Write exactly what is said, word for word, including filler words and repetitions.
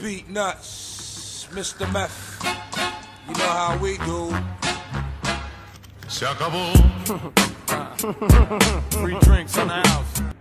beat nuts, Mister Meth. You know how we do. Se acabó. Free drinks in the house.